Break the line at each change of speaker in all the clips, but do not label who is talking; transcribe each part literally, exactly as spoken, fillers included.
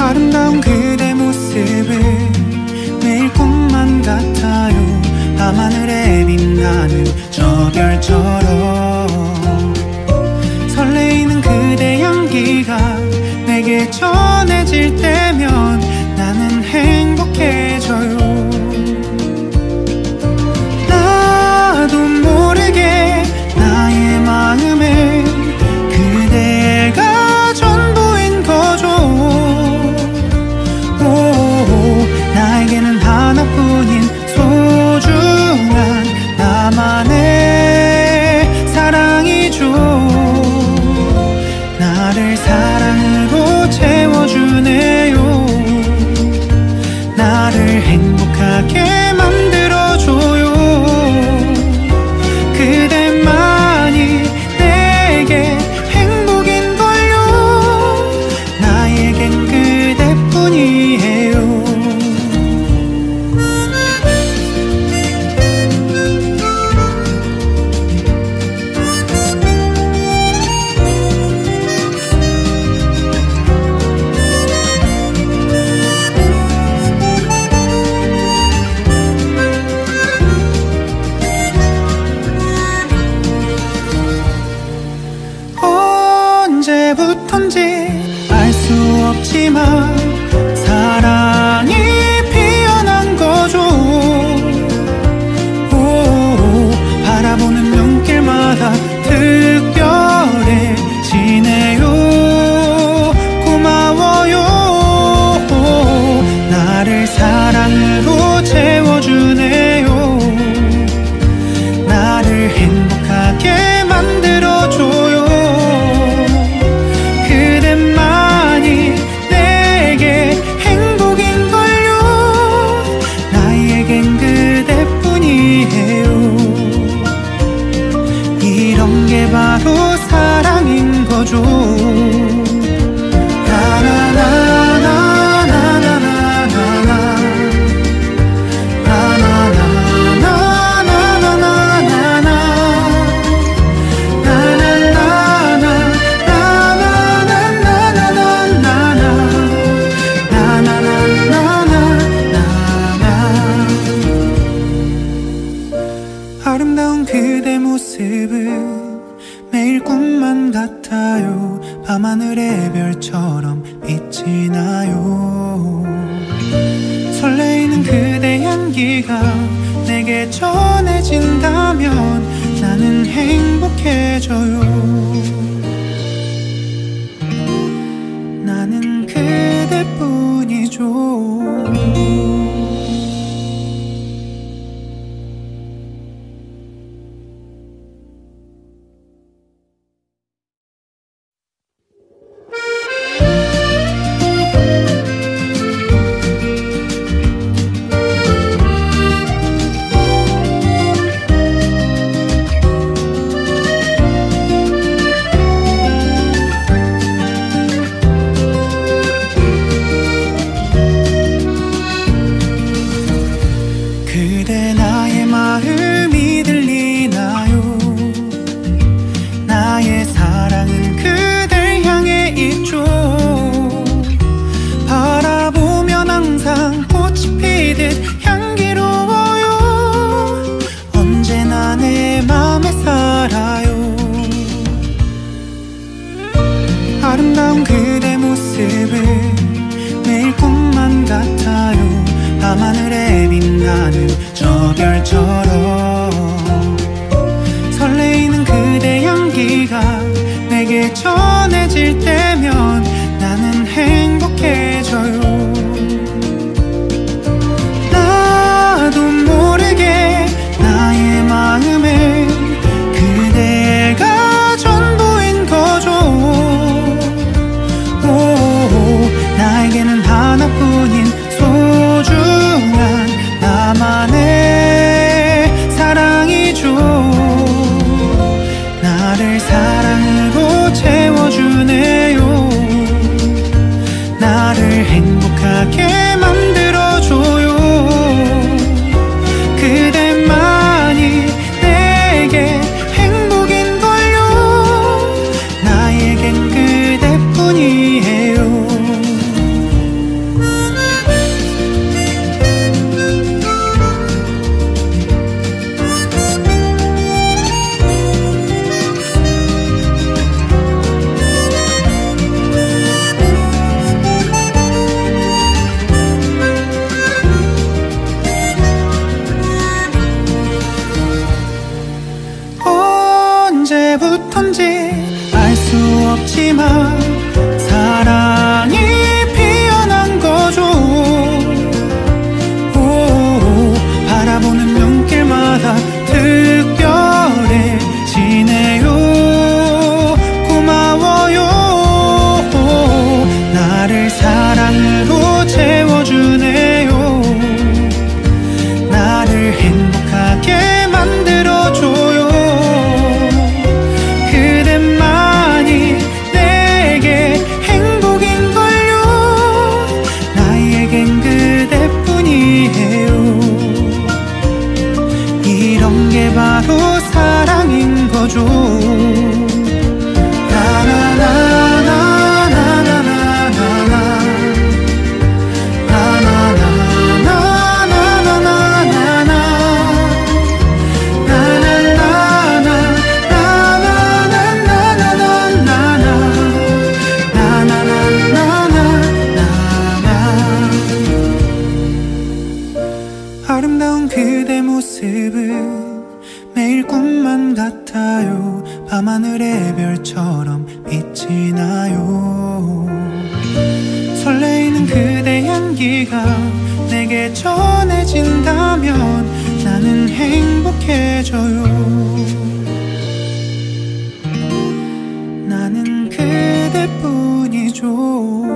아름다운 그대 모습을 매일 꿈만 같아요. 밤하늘에 빛나는 저 별처럼 설레이는 그대 향기가 내게 전해질 때면 나는 행복해져요. 나도 모르게 나의 마음에 그대가 전부인 거죠. 오, 나에게는 하나뿐인 소중한 나만의 사랑이죠. 나를 사랑으로 채워주네요. 나를 행복하게 만들어줘요. 그대만이 내게 행복인걸요. 나에겐 그대뿐이에요. 언제부턴지 알 수 없지만 사랑이 피어난 거죠. 오, 바라보는 눈길마다 특별해지네요. 고마워요. 나를 사랑으로 채워주네요. 나를 행복하게 만들어줘요. 그대만이 내게 행복인걸요. 나에겐 그대뿐이에요. 이런 게 바로 사랑인 거죠. 아름다운 그대 모습은 매일 꿈만 같아요. 밤하늘의 별처럼 빛이 나요. 설레이는 그대 향기가 내게 전해진다면 나는 행복해져요. 나는 그대뿐이죠. 그대 나의 마음이 들리나요? 나의 사랑은 그댈 향해 있죠. 바라보면 항상 꽃이 피듯 향기로워요. 언제나 내 맘에 살아요. 아름다운 그대 모습을 매일 꿈만 같아요. 밤하늘에 빛나는 저 별처럼 설레이는 그대 향기가 내게 전해질 때면 나는 행복해져요. 나도 모르게 나의 마음에 그대가 전부인 거죠. 오, 나에게는 하나뿐인 소중한 나만의 사랑이죠. 나를 사랑으로 채워주네요. 나를 행복하게 만들어줘요. 그대만이 내게 행복인걸요. 나에겐 그대뿐이에요. 밤하늘의 별처럼 빛이 나요. 설레이는 그대 향기가 내게 전해진다면 나는 행복해져요. 나는 그대뿐이죠.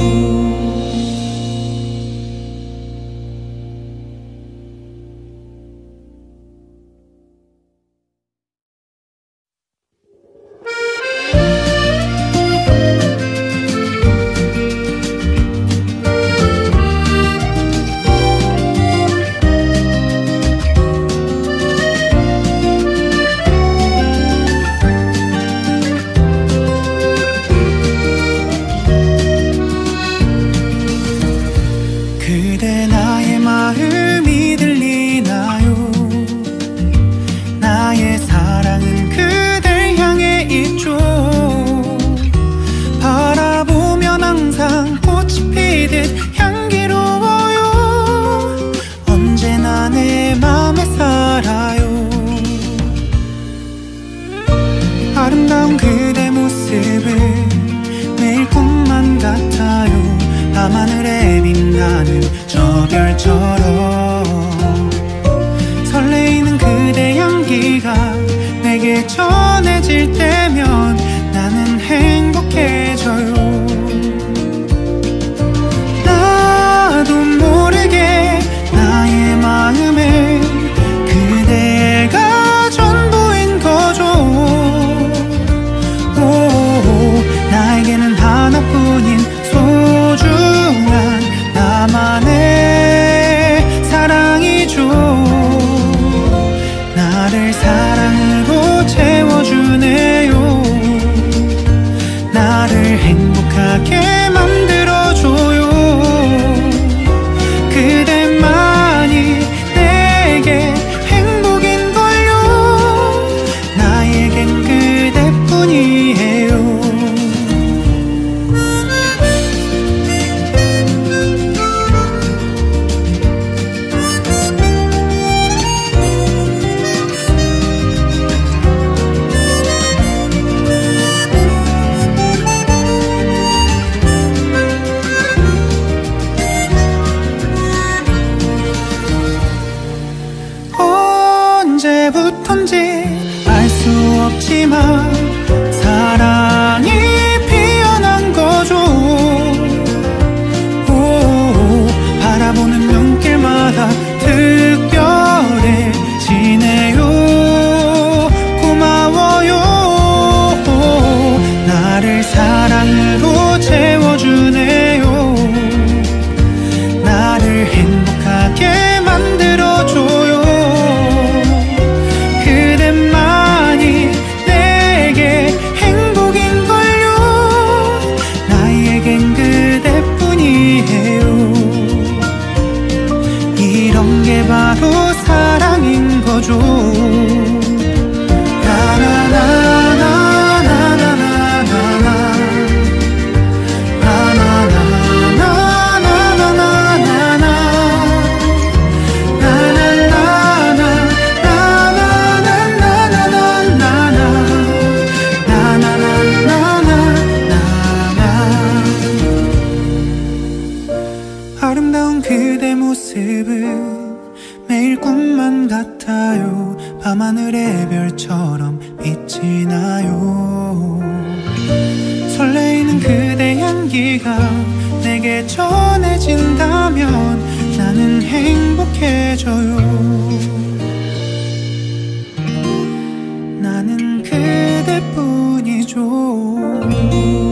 그대 나의 마음이 들리나요? 나의 사랑은 그댈 향해 있죠. 바라보면 항상 꽃이 피듯 향기로워요. 언제나 내 맘에 살아요. 아름다운 그대 모습은 매일 꿈만 같아요. 밤하늘에 빛나는 저 별처럼 설레이는 그대 향기가 내게 전해질 때면 나는 행복해져요. 나도 모르게 나의 마음에 그대가 전부인 거죠. 오, 나에게는 하나뿐인 소중한 나만의 사랑이죠. 나를 사랑으로 채워주네요. 나를 행복하게 만들어줘요. 그대만이 내게 행복인걸요. 나에겐 그대뿐이에요. 언제부턴지 알 수 없지만 사랑이 피어난 거죠. 오, 바라보는 눈길마다 특별해지네요. 고마워요. 나를 사랑으로 채워주네요. 나를 행복하게 만들어줘요. 그대만이 내게 행복인걸요. 나에겐 그대뿐이에요. 이런 게 바로 사랑인 거죠. 아름다운 그대 모습은 매일 꿈만 같아요. 밤하늘의 별처럼 빛이 나요. 설레이는 그대 향기가 내게 전해진다면 나는 행복해져요. 나는 그대뿐이죠.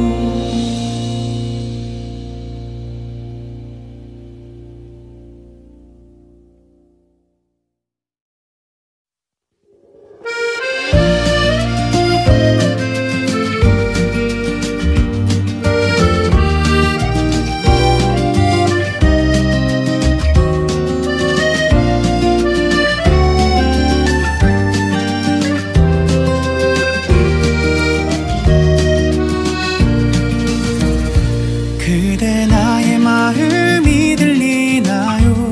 그대 나의 마음이 들리나요?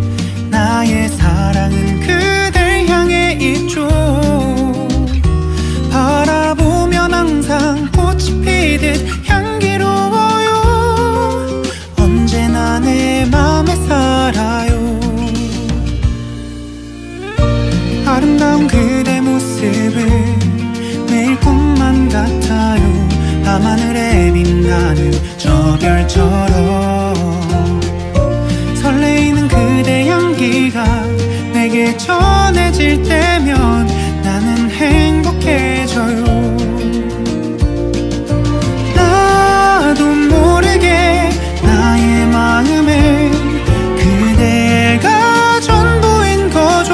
나의 사랑은 그댈 향해 있죠. 저 별처럼 설레이는 그대 향기가 내게 전해질 때면 나는 행복해져요. 나도 모르게 나의 마음에 그대가 전부인 거죠.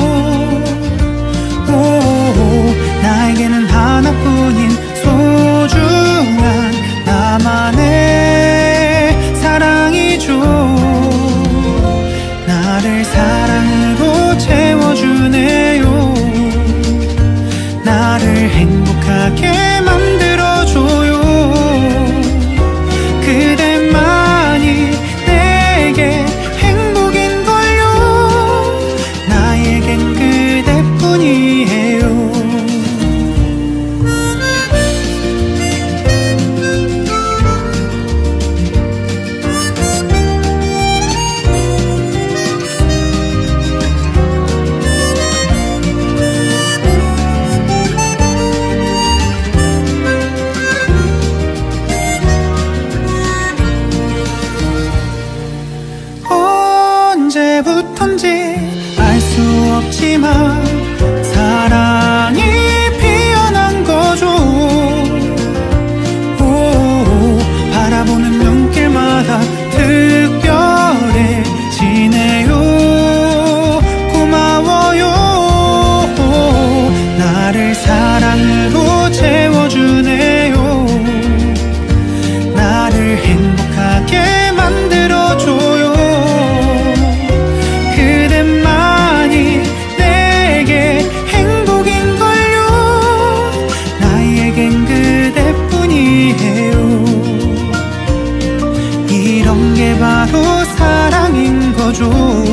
오, 나에게는 하나뿐인 소중한 나만의 사랑이죠. 나를 사랑으로 채워주네요. 나를 행복하게 만들어줘요. 그대만이 내게 행복인걸요. 나에겐 그대뿐이에요. 언제부턴지 알 수 없지만 사랑이 피어난 거죠. 오, 바라보는 눈길마다 특별해지네요. 고마워요. 나를 사랑으로 채워주네요. 나를 행복하게 만들어줘요. 그대만이 내게 행복인걸요. 나에겐 그대뿐이에요. 이런 게 바로 사랑인 거죠.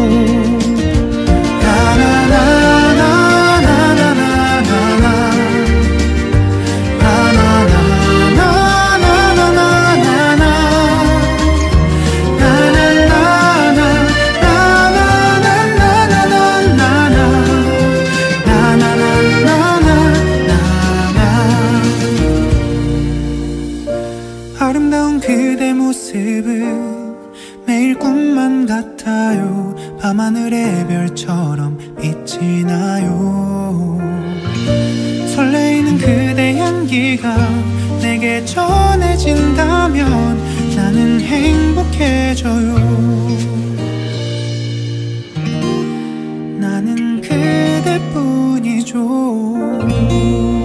아름다운 그대 모습은 매일 꿈만 같아요. 밤하늘의 별처럼 빛이 나요. 설레이는 그대 향기가 내게 전해진다면 나는 행복해져요. 나는 그대뿐이죠.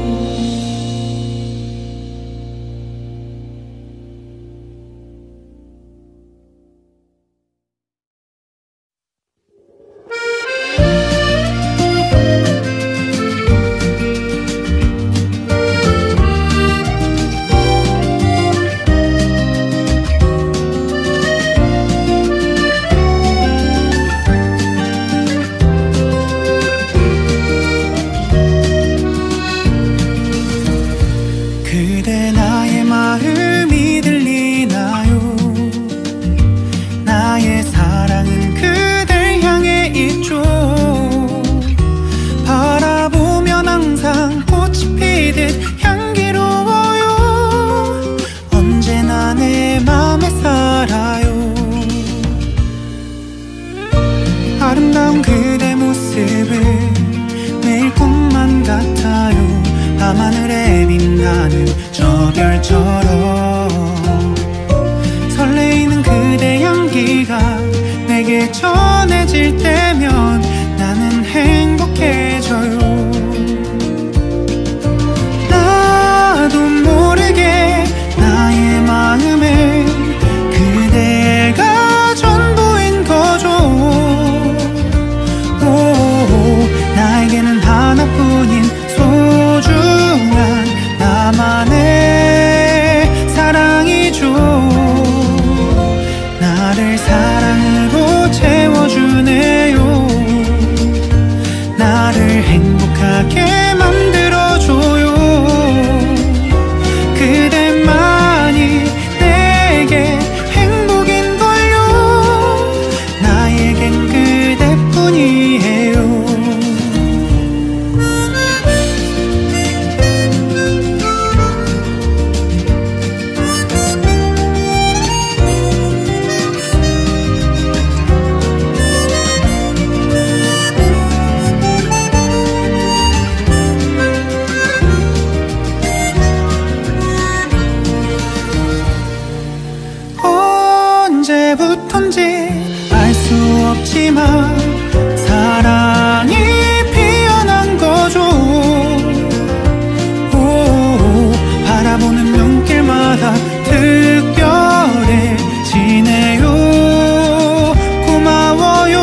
그대 나의 마음이 들리나요? 나의 사랑은 그댈 향해 있죠. 바라보면 항상 꽃이 피듯 향기로워요. 언제나 내 맘에 살아요. 아름다운 그대 모습은 매일 꿈만 같아요. 밤하늘에 빛나는 저 별처럼 설레이는 그대 향기가 내게 전해질 때면 나는 행복해져요. 나도 모르게 나의 마음에 그대가 전부인 거죠. 오, 나에게는 하나뿐인 소중한 나만의 사랑이죠. 나를 사랑으로 채워주네요. 없지만 사랑이 피어난 거죠. 오, 바라보는 눈길마다 특별해지네요. 고마워요.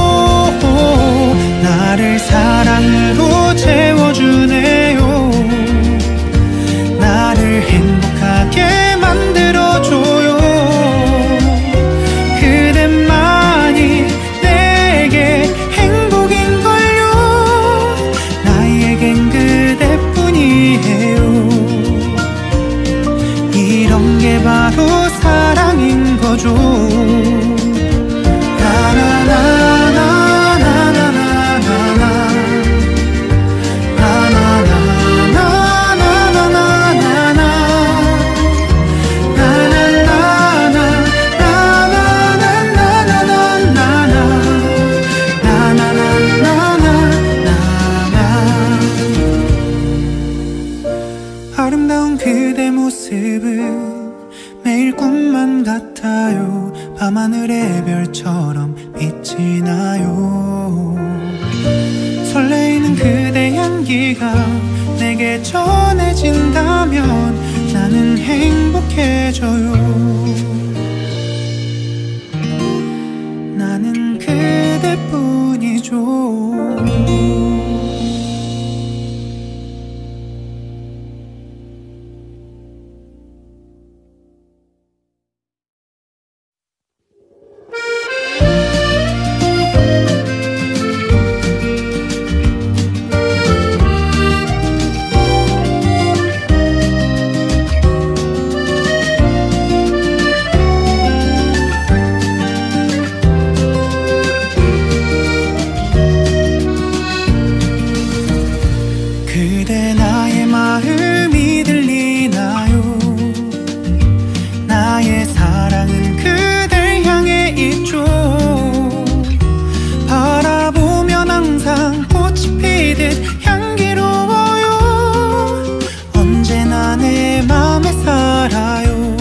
나를 사랑으로 채워주네요. 나를 행복하게 만들어줘요. 그대만이 내게 행복인걸요. 나에겐 그대뿐이에요. 이런 게 바로 사랑인 거죠. 아름다운 그대 모습은 매일 꿈만 같아요. 밤하늘의 별처럼 빛이 나요. 설레이는 그대 향기가 내게 전해진다면 나는 행복해져요. 나는 그대뿐이죠. 그대 나의 마음이 들리나요? 나의 사랑은 그댈 향해 있죠. 바라보면 항상 꽃이 피듯 향기로워요. 언제나 내 맘에 살아요.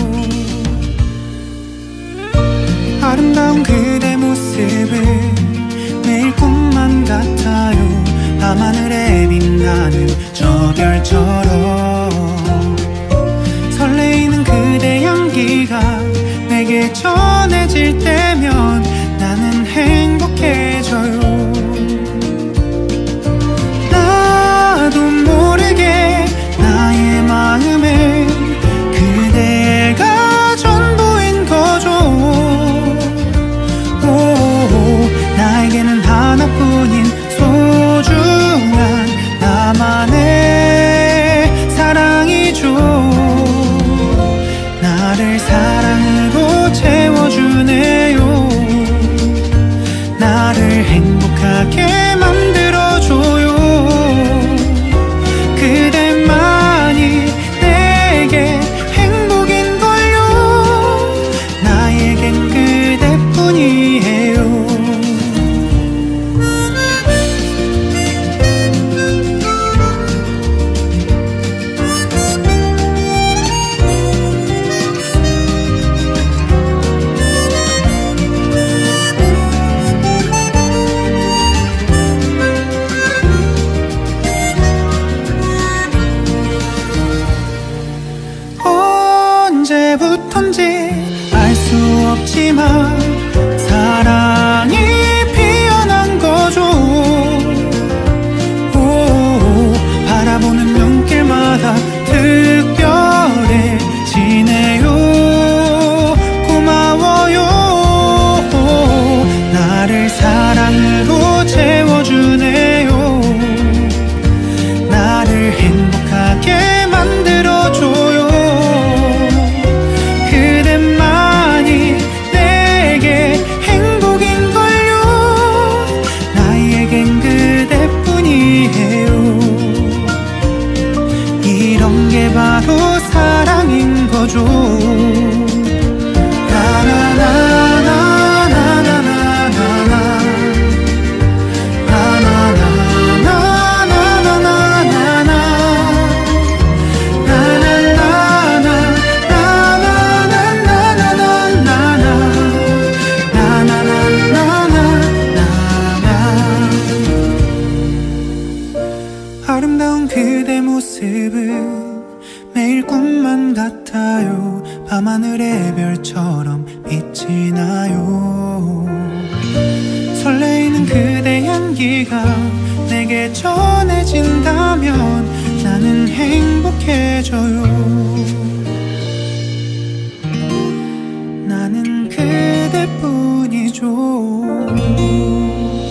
아름다운 그대 모습은 매일 꿈만 같아요. 밤하늘에 빛나는 저 별처럼 설레이는 그대 향기가 내게 전해질 때면 나는 행복해져요. 나도 모르게 나의 마음에 그대가 전부인 거죠. 오, 나에게는 하나뿐인 소중한 나만의 사랑이죠. 나를 사랑으로 채워주네요. 나를 행복하게 만들어줘요. 그대만이 내게 행복인걸요. 나에겐 그대뿐이에요. 언제부턴지 알 수 없지만 사랑이 피어난 거죠. 오, 바라보는 눈길마다 특별해지네요. 고마워요. 나를 사랑으로 채워주네요. 나를 행복하게 만들어줘요. 그대만이 내게 별처럼 빛이 나요. 설레이는 그대 향기가 내게 전해진다면 나는 행복해져요. 나는 그대뿐이죠.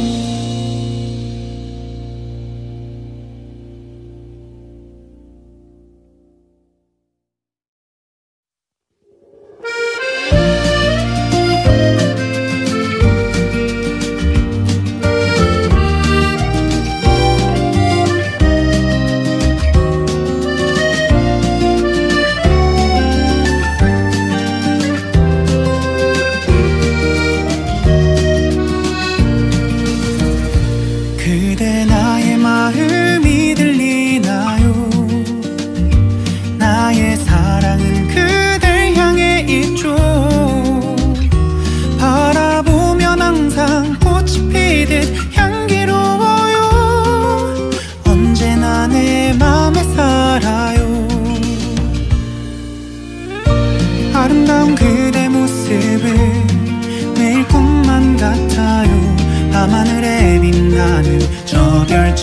그대 나의 마음이 들리나요? 나의 사랑은 그댈 향해 있죠. 바라보면 항상 꽃이 피듯 향기로워요. 언제나 내 맘에 살아요. 아름다운 그대 모습은 매일 꿈만 같아요. 밤하늘에 빛나는 저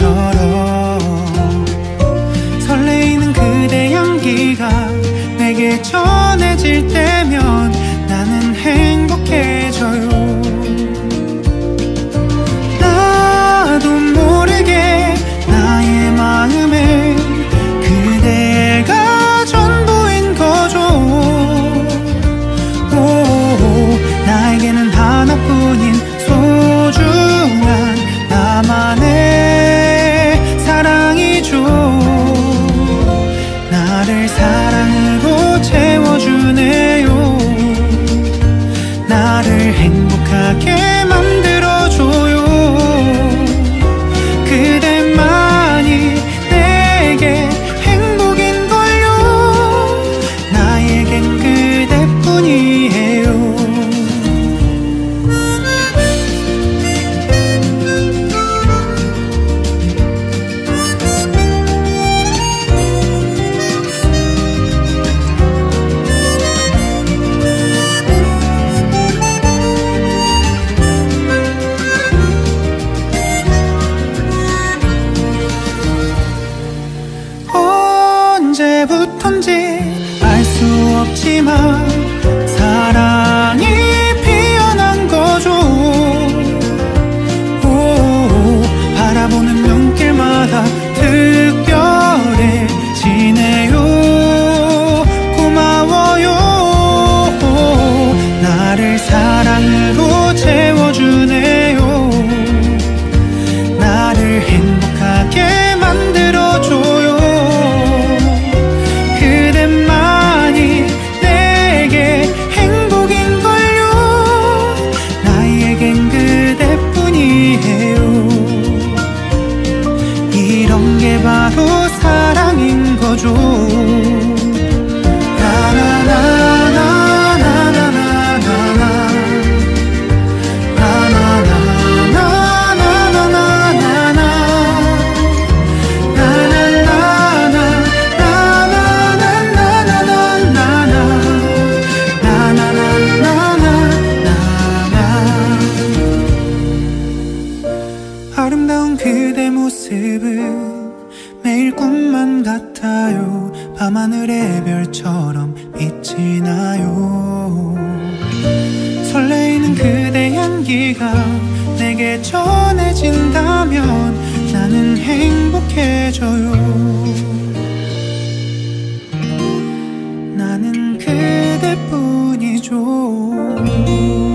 별처럼 설레이는 그대 향기가 내게 전해질 때면 나는 행복해져요. 나도 모르게 나의 마음에 그대가 전부인 거죠. 오, 나에게는 하나뿐인 소중한 나만의 사랑이죠. 나를 사랑으로 채워주네요. 나를 행복하게 만들어줘요. 그대만이 내게 행복인걸요. 나에겐 그대뿐이에요. 언제부턴지 알 수 없지만 사랑이 피어난 거죠. 오, 바라보는 눈길마다 특별해지네요. 고마워요. 나를 사랑으로 채워주네요. 나를 행복하게 만들어줘요. 그대만이 내게 행복인걸요. 나에겐 그대뿐이에요. 이런 게 바로 사랑인 거죠. 아름다운 그대 모습은 매일 꿈만 같아요. 밤하늘의 별처럼 빛이 나요. 설레이는 그대 향기가 내게 전해진다면 나는 행복해져요. 나는 그대뿐이죠.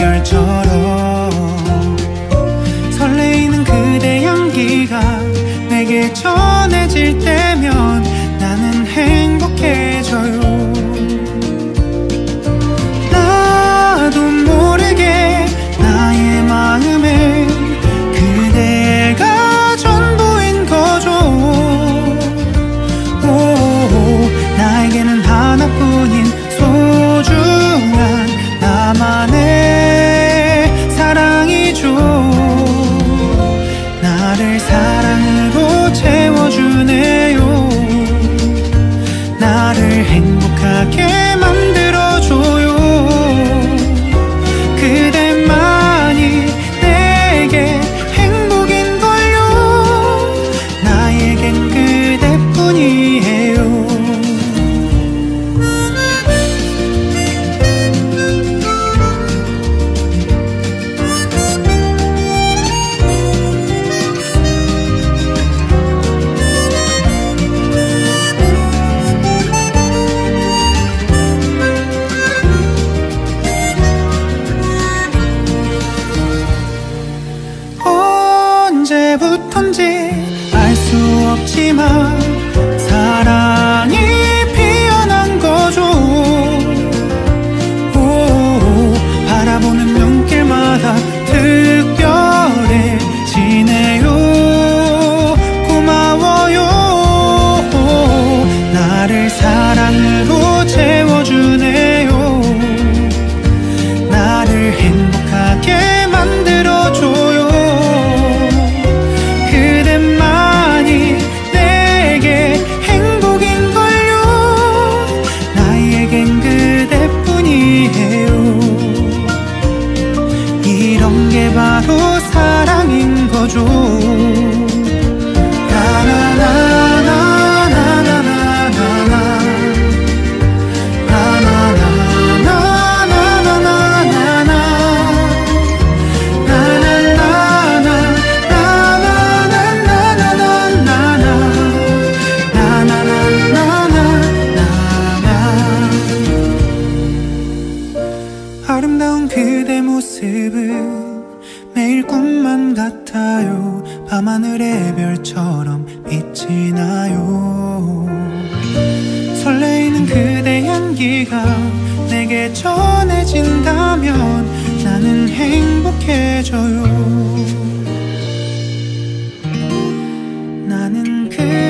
별처럼 설레이는 그대 향기가 내게 전해질 때면 나는 행복해져요. 나도 모르게 나의 마음에 그대가 전부인 거죠. 오, 나에게는 하나뿐인 소중한 나만의 사랑이죠. 나를 사랑으로 채워주네요. 나를 행복하게 만들어줘요. 그대만이 내게 행복인걸요. 나에겐 그대뿐이에요. 언제부턴지 알 수 없지만 사랑이 피어난 거죠. 오, 바라보는 눈길마다 특별해지네요. 고마워요. 나를 사랑으로 채워주네요. 나를 행복하게 만들어줘요. 그대만이 내게 행복인걸요. 나에겐 그대뿐이에요. 이런 게 바로 사랑인 거죠. 아름다운 그대 모습은 매일 꿈만 같아요. 밤하늘의 별처럼 빛이 나요. 설레이는 그대 향기가 내게 전해진다면 나는 행복해져요. 나는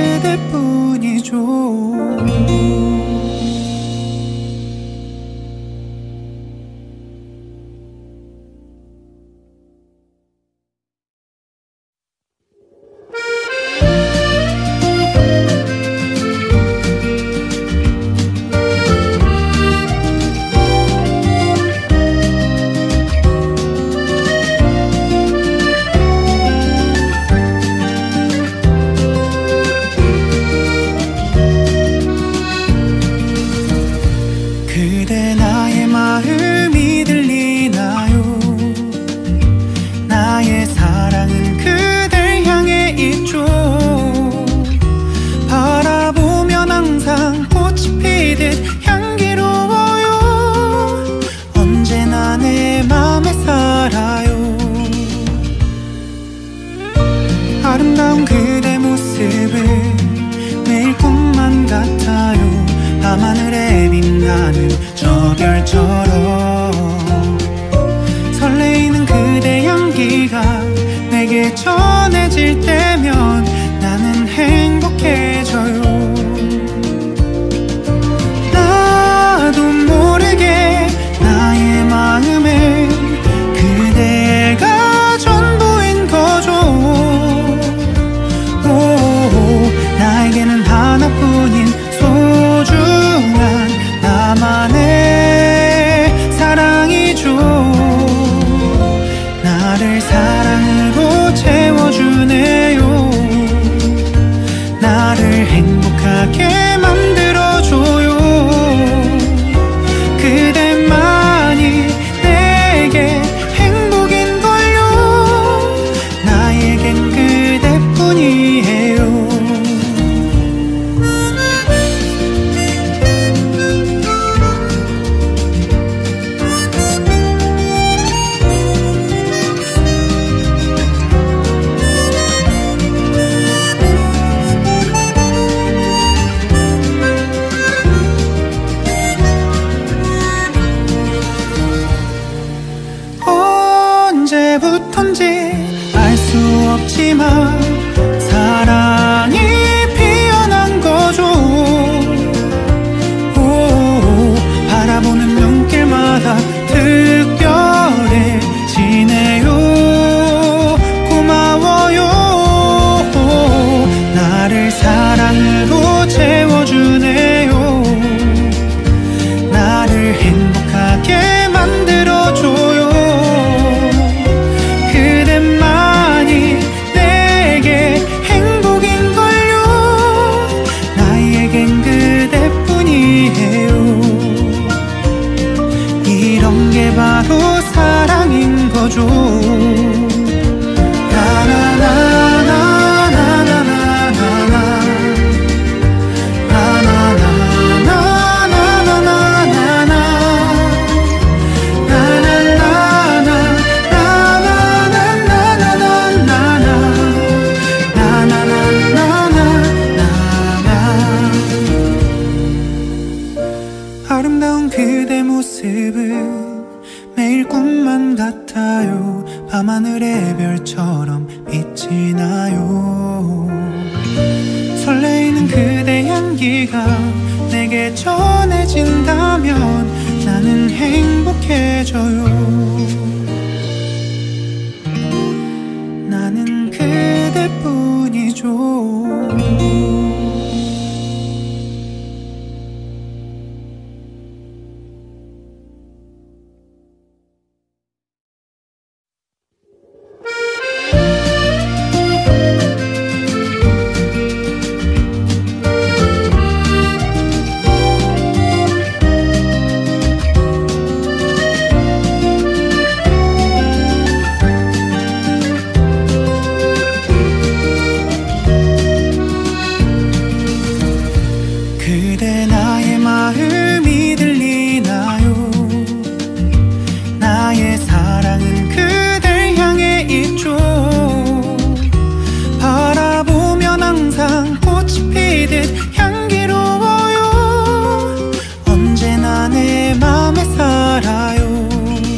그대뿐이죠. 그대 나의 마음이 들리나요? 나의 사랑은 그댈 향해 있죠. 바라보면 항상 꽃이 피듯 향기로워요. 언제나 내 맘에 살아요. 아름다운 그대 모습은 매일 꿈만 같아요. 밤하늘에 빛나는 저 별처럼 설레이는 그대 향기가 내게 전해질 때면 나는 행복해져요. 나도 모르게 나의 마음에 그대가 전부인 거죠. 오, 나에게는 하나뿐인 소중한 나만의 행복해져. 아름다운 그대 모습은 매일 꿈만 같아요. 밤하늘의 별처럼 빛이 나요. 설레이는 그대 향기가 내게 전해진다면 나는 행복해져요. 나는 그대뿐이죠. 그대 나의 마음이 들리나요? 나의 사랑은 그댈 향해 있죠. 바라보면 항상 꽃이 피듯 향기로워요. 언제나 내 맘에 살아요.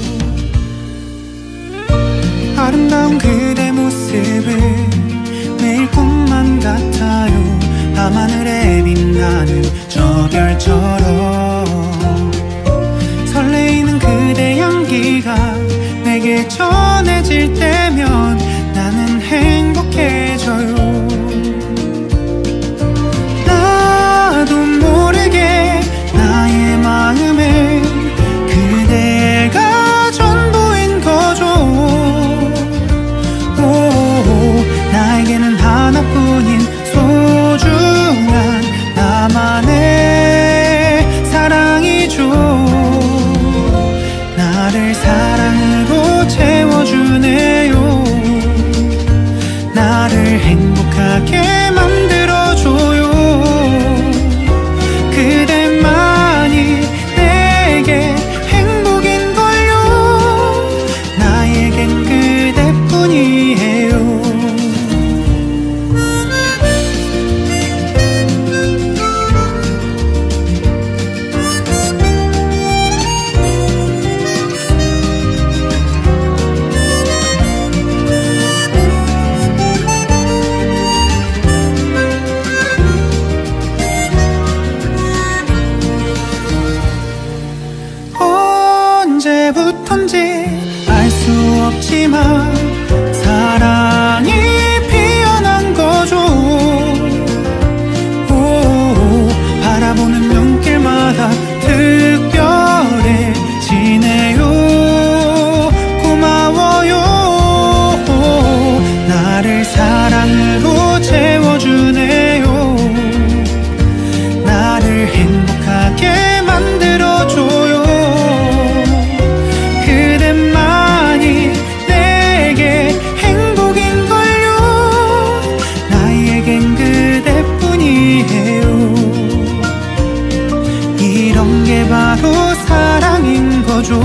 아름다운 그대 모습은 매일 꿈만 같아요. 밤하늘에 빛나는 저 별처럼 설레이는 그대 향기가 내게 전해질 때면 나는 행복해져요. 나도 모르게 나의 마음에 그대가 전부인 거죠. 오, 나에게는 하나뿐인 소중한 나만의 사랑이죠. 나를 사랑으로 채워주네요. 나를 행복하게 만들어줘요. 그대만이 내게 행복인걸요. 나에겐 그대뿐이에요. 언제부턴지 알 수 없지만 사랑이 피어난 거죠. 오, 바라보는 눈길마다 특별해지네요. 고마워요. 나를 사랑으로 채워주네요. 나를 행복하게 만들어줘요. 그대만이 내게 행복인걸요. 나에겐 그대뿐이에요. 이런 게 바로 사랑인 거죠.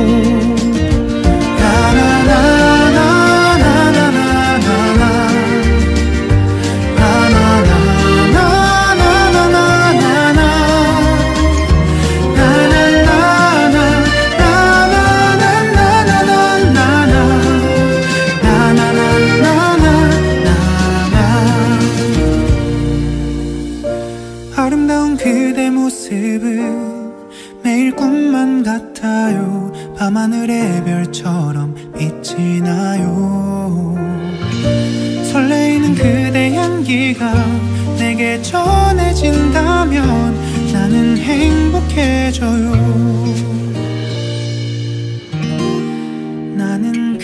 아름다운 그대 모습은 매일 꿈만 같아요. 밤하늘의 별처럼 빛이 나요. 설레이는 그대 향기가 내게 전해진다면 나는 행복해져요. 나는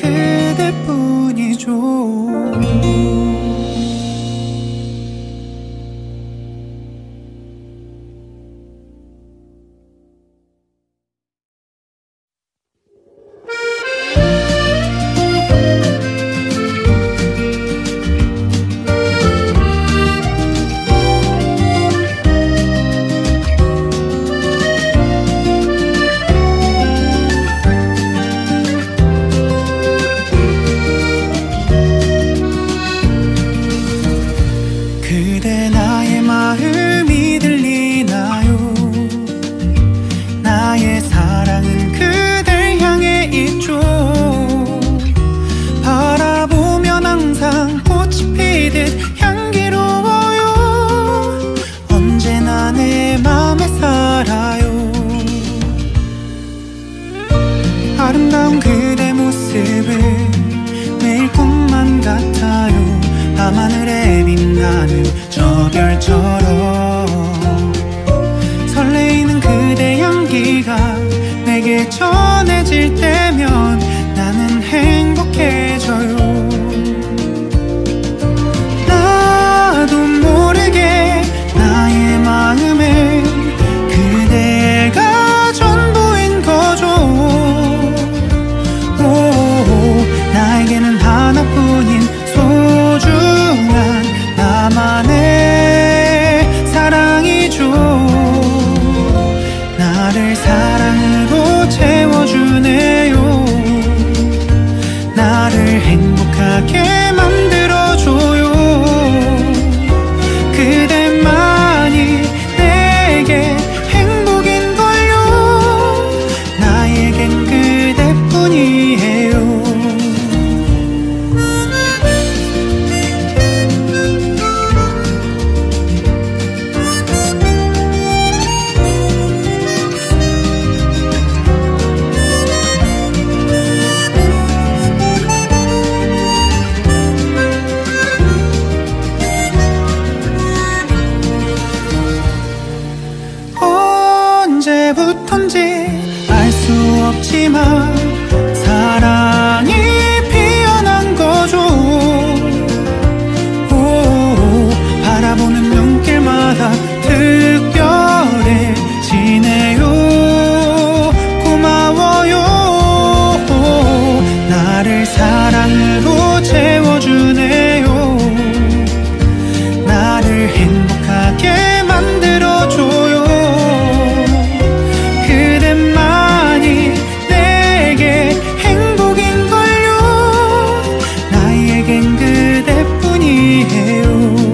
그대뿐이죠. 내게 전해질 때면 나는 행복해져요. 나도 모르게 나의 마음에 그대가 전부인 거죠. 오, 나에게는 하나뿐인 소중한 나만의 사랑이죠. 나를 사랑으로 채워주네요. 나를 행복하게 만들어줘요. 그대만이 내게 행복인걸요. 나에겐 그대뿐이에요. 언제부턴지 알 수 없지만 사랑이 피어난 거죠. 오, 바라보는 눈길마다 특별해지네요. 고마워요. 나를 사랑으로 채워주네요. 나를 행복하게 만들어줘요. 그대만이 내게 행복인걸요. 나에겐 그대뿐이에요.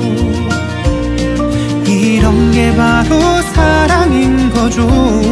이런 게 바로 사랑인 거죠.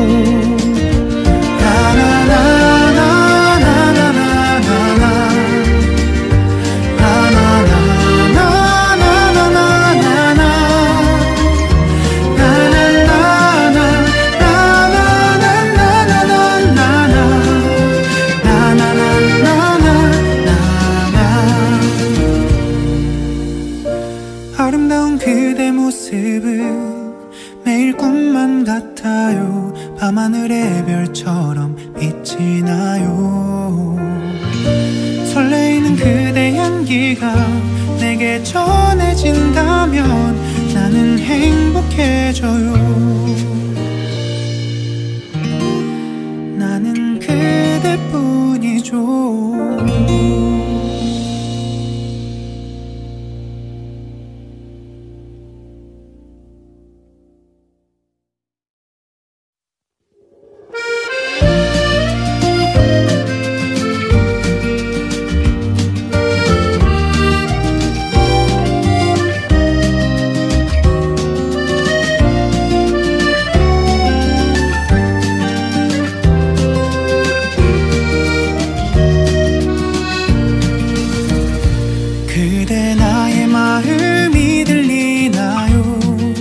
아름다운 그대 모습은 매일 꿈만 같아요. 밤하늘의 별처럼 빛이 나요. 설레이는 그대 향기가 내게 전해진다면 나는 행복해져요. 나는 그대뿐이죠. 그대 나의 마음이 들리나요?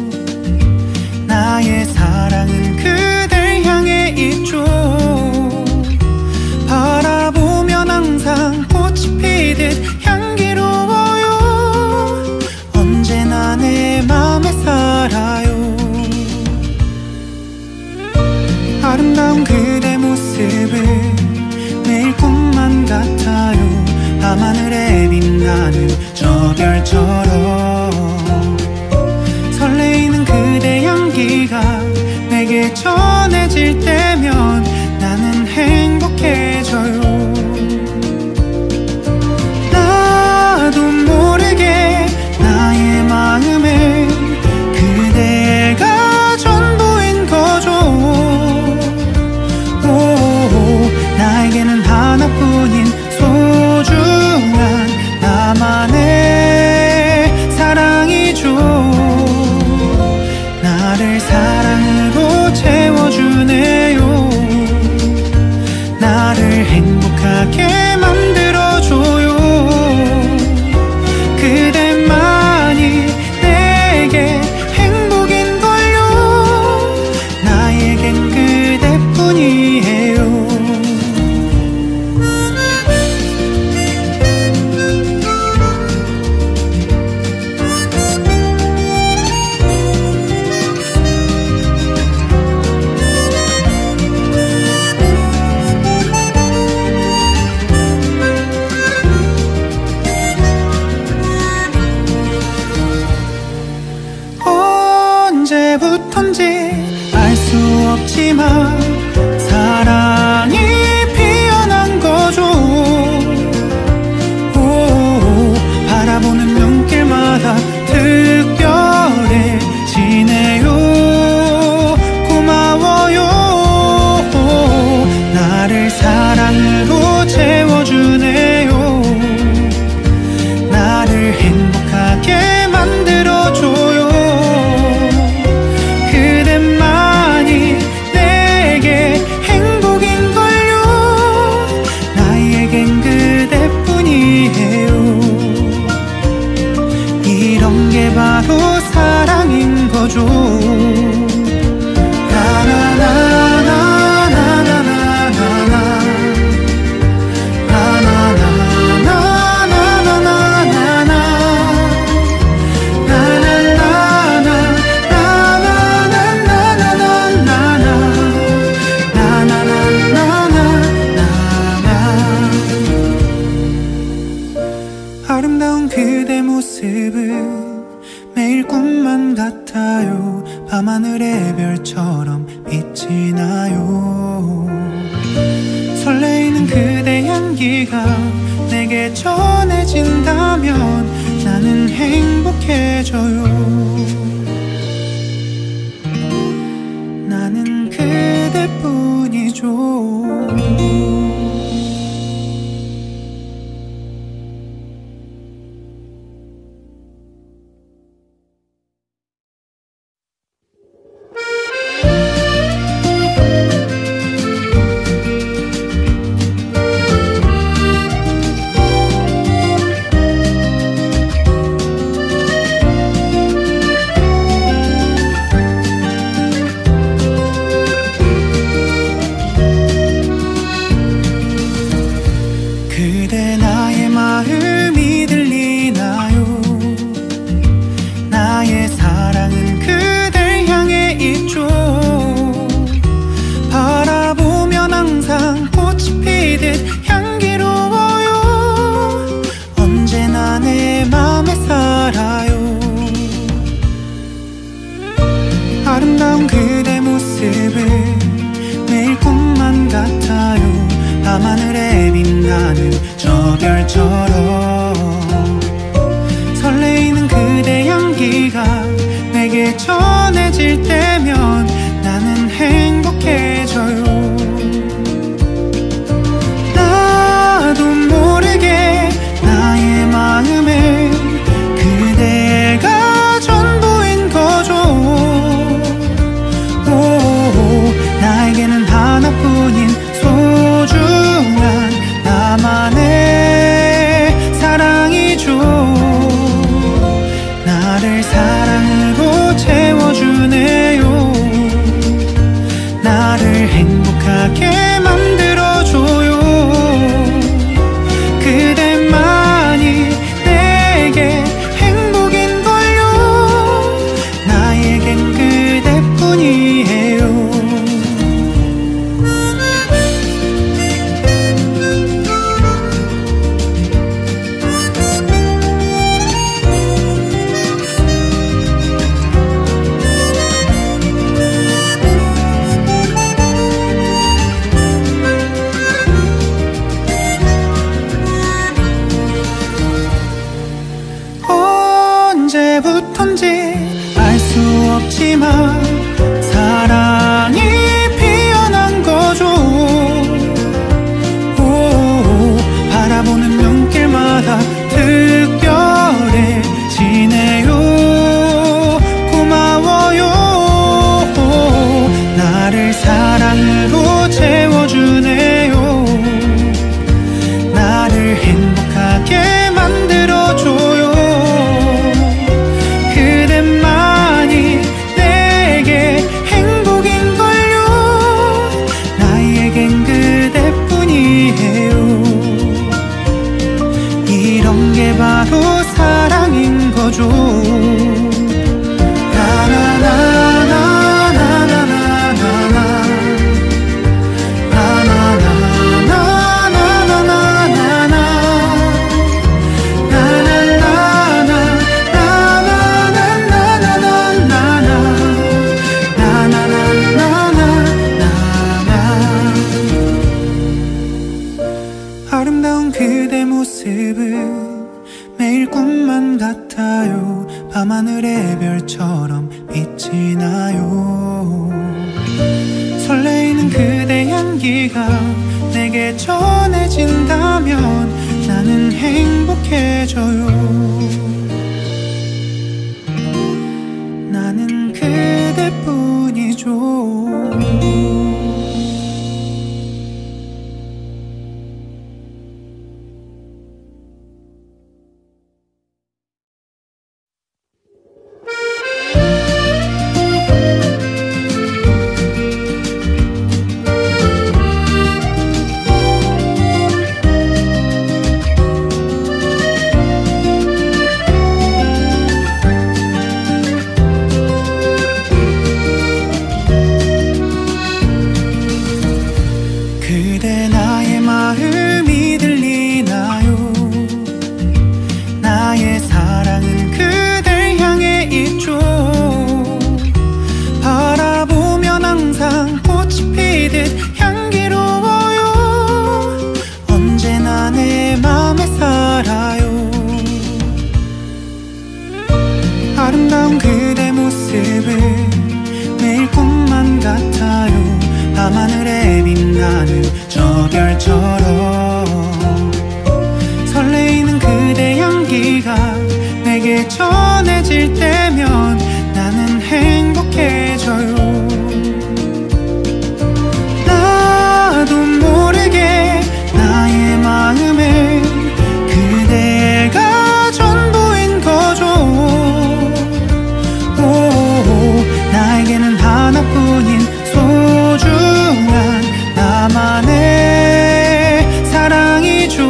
나의 사랑은 그댈 향해 있죠. 바라보면 항상 꽃이 피듯 향기로워요. 언제나 내 맘에 살아요. 아름다운 그대 모습은 매일 꿈만 같아요. 밤하늘에 빛나는 저 별처럼 설레이는 그대 향기가 내게 전해질 때면 나는 행복해져요. 나도 모르게 나의 마음에 그대가 전부인 거죠. 오, 나에게는 하나뿐인 소중한 나만의 사랑이죠. 나를 사랑으로 채워주네요. 나를 행복하게 만들어줘요. 그대만이 내게 행복인걸요. 나에겐 그대뿐이에요. 사랑으로 채워주네요. 나를 행복하게 만들어줘요. 그대만이 내게 행복인걸요. 나에겐 그대뿐이에요. 이런 게 바로 사랑인 거죠. 아름다운 그대 모습은 매일 꿈만 같아요. 밤하늘의 별처럼 빛이 나요. 설레이는 그대 향기가 내게 전해진다면 나는 행복해져요. 나는 그대뿐이죠. 그대 나의 마음이 들리나요? 나의 사랑은 그댈 향해 있죠. 바라보면 항상 꽃이 피듯 향기로워요. 언제나 내 맘에 살아요. 아름다운 그대 모습은 매일 꿈만 같아요. 밤하늘에 빛나는 저 별처럼 설레이는 그대 향기가 내게 전해질 때면 나는 행복해져요. 나도 모르게 나의 마음에 그대가 전부인 거죠. 오, 나에게는 하나뿐인 소중한 나만의 사랑이죠. 나를 사랑으로 채워주네요. 나를 행복하게 만들어줘요. 그대만이 내게 행복인걸요. 나에겐 그대뿐이에요. 언제부턴지 알 수 없지만 사랑이 피어난 거죠. 오, 바라보는 눈길마다 특별해지네요. 고마워요. 나를 사랑으로 채워주네요. 나를 행복하게 만들어줘요. 그대만이 내게 행복인걸요. 나에겐 그대뿐이에요. 이런 게 바로 사랑인 거죠. 아름다운 그대 모습은 매일 꿈만 같아요. 밤하늘의 별처럼 빛이 나요. 설레이는 그대 향기가 내게 내게 전해진다면 나는 행복해져요. 나는 그대뿐이죠. 그대 나의 마음이 들리나요? 나의 사랑은 그댈 향해 있죠. 바라보면 항상 꽃이 피듯 향기로워요. 언제나 내 맘에 살아요. 아름다운 그대 모습은 매일 꿈만 같아요. 밤하늘에 빛나는 저 별처럼 설레이는 그대 향기가 내게 전해질 때면 나는 행복해져요. 나도 모르게 나의 마음에 그대가 전부인 거죠. 오, 나에게는 하나뿐인 소중한 나만의 사랑이죠.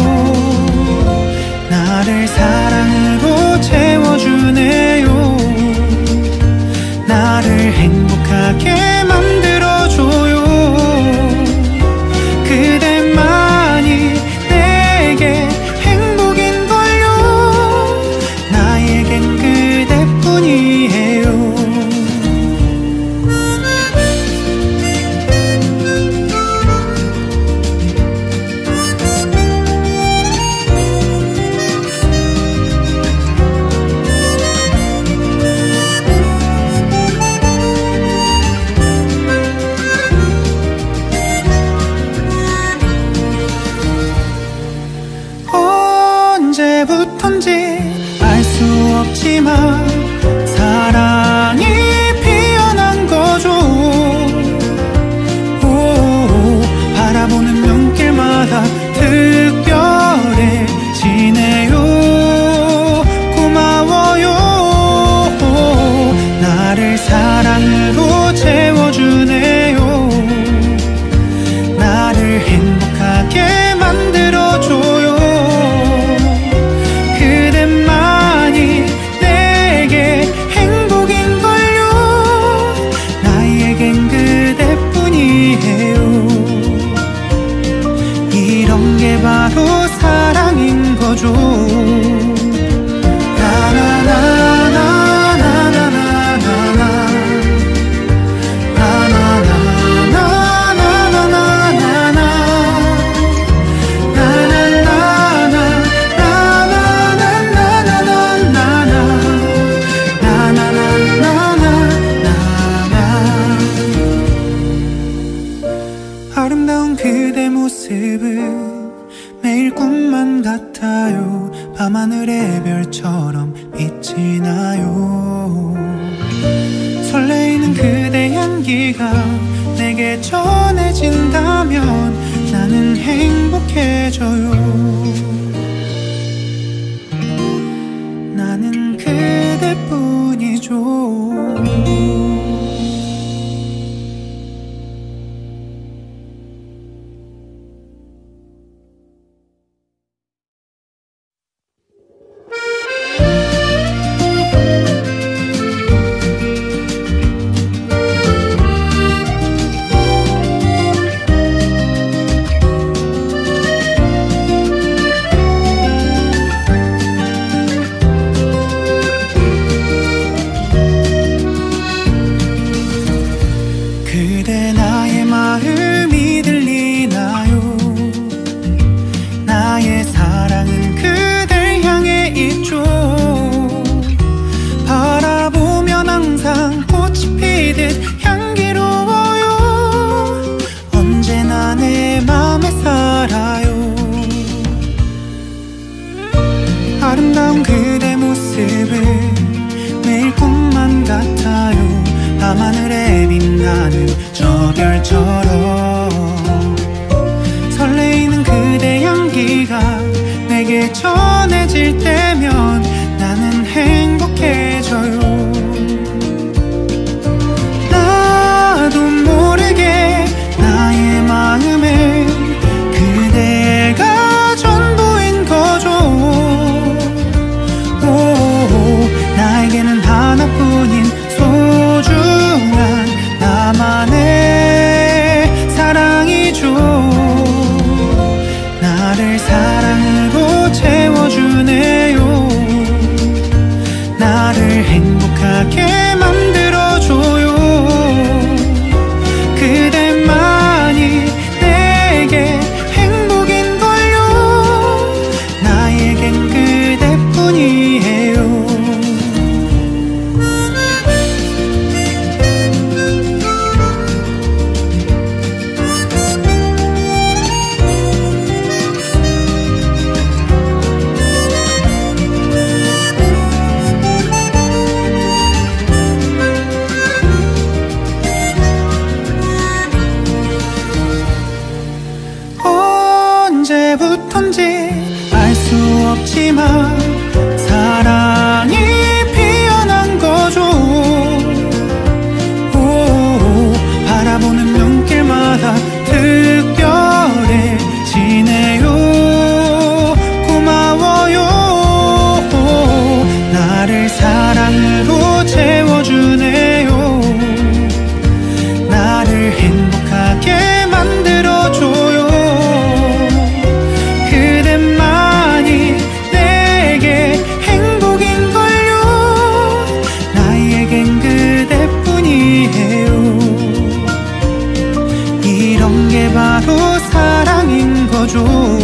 나를 사랑으로 채워주네요. 나를 행복하게 만들어줘요. 그대만이 내게 행복인걸요. 나에겐 그대뿐이에요. 언제부턴지 알 수 없지만 사랑이 피어난 거죠. 오, 바라보는 눈길마다 특별해지네요. 고마워요. 나를 사랑으로 채워주네요. 나를 행복하게 만들어줘요. 그대만이 내게 행복인걸요. 나에겐 그대뿐이에요. 이런 게 바로 사랑인 거죠. 아름다운 그대 모습은 매일 꿈만 같아요. 밤하늘의 별처럼 빛이 나요. 설레이는 그대 향기가 내게 전해진다면 나는 행복해져요. 나는 그대뿐이죠. 그대 나의 마음이 들리나요? 나의 사랑은 그댈 향해 있죠. 바라보면 항상 꽃이 피듯 향기로워요. 언제나 내 맘에 모습은 매일 꿈만 같아요. 밤하늘에 빛나는 저 별처럼 설레이는 그대 향기가 내게 전해질 때면 나는 행복해져요. 나도 모르게 나의 마음에 그대가 전부인 거죠. 오, 나에게는 하나뿐인 소중한 나만의 사랑이죠. 나를 사랑으로 채워주네요. 나를 행복하게 만들어줘요. 그대만이 내게 행복인걸요. 나에겐 그대뿐이에요. 언제부턴지 알 수 없지만 사랑이 피어난 거죠. 오, 바라보는 눈길마다 특별해지네요. 고마워요. 나를 사랑으로 채워주네요. 나를 행복하게 만들어줘요. 그대만이 내게 행복인걸요. 나에겐 그대뿐이에요. 이런 게 바로 사랑인 거죠.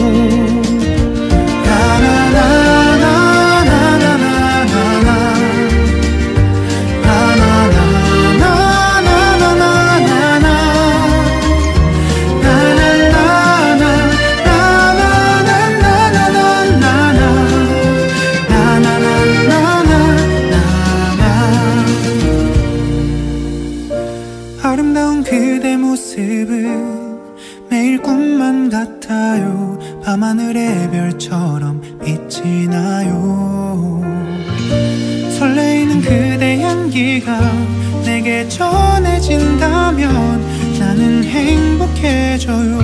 아름다운 그대 모습은 매일 꿈만 같아요. 밤하늘의 별처럼 빛이 나요. 설레이는 그대 향기가 내게 전해진다면 나는 행복해져요.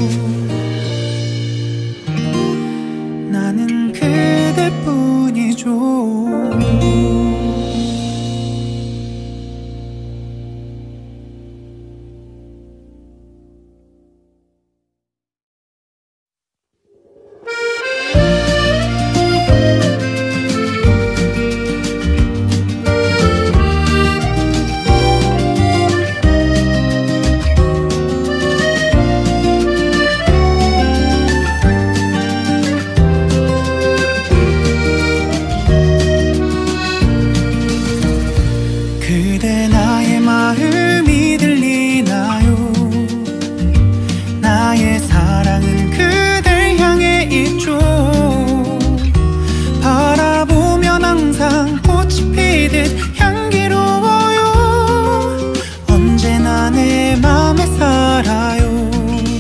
나는 그대뿐이죠. 그대 나의 마음이 들리나요? 나의 사랑은 그댈 향해 있죠. 바라보면 항상 꽃이 피듯 향기로워요. 언제나 내 맘에 살아요.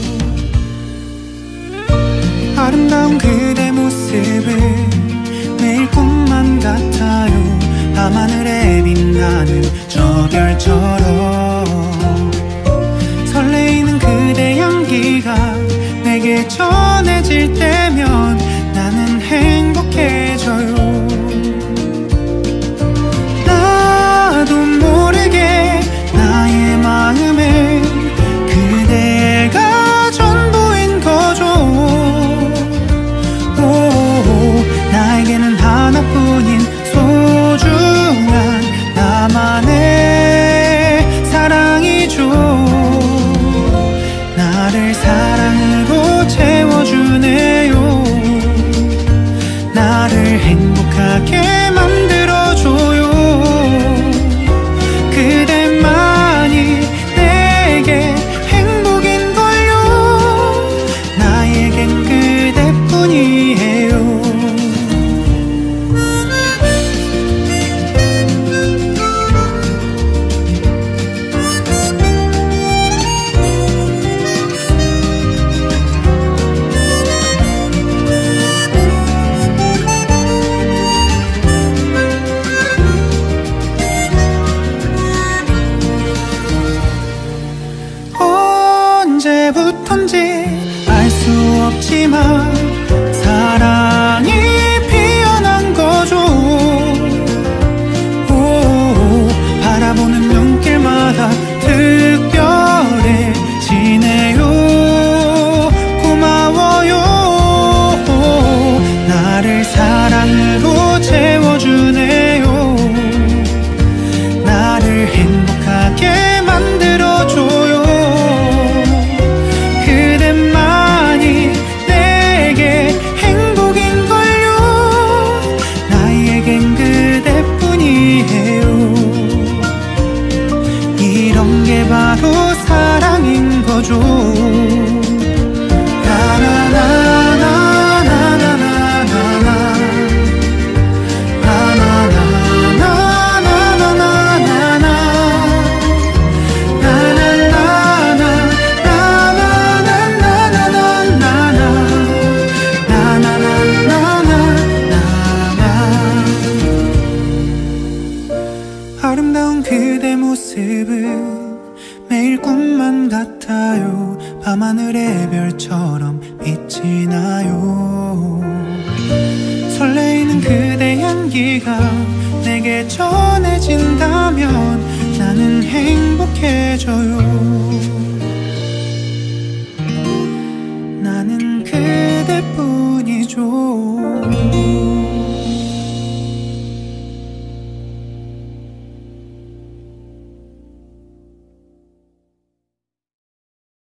아름다운 그대 모습은 매일 꿈만 같아요. 밤하늘에 빛나는 저 별처럼 설레이는 그대 향기가 내게 전해질 때면 나는 행복해져요. 나도 모르게 나의 마음에 그대가 전부인 거죠. 오, 나에게는 하나뿐인 소중한 나만의 사랑이죠. 나를 사랑으로 채워주네요. 나를 행복하게 만들어줘요. 그대만이 내게 행복인걸요. 나에겐 그대뿐이에요. 어떤지 알 수 없지만 사랑이 피어난 거죠. 오, 바라보는 눈길마다 특별해지네요. 고마워요. 나를 사랑으로 채워주네요. 나를 행복하게 만들어줘요. 그대만이 내게 행복인걸요. 나에겐 그대뿐이에요. 이런 게 바로 사랑인 거죠. 아름다운 그대 모습은 매일 꿈만 같아요. 밤하늘의 별처럼 빛이 나요. 설레이는 그대 향기가 내게 전해진다면 나는 행복해져요.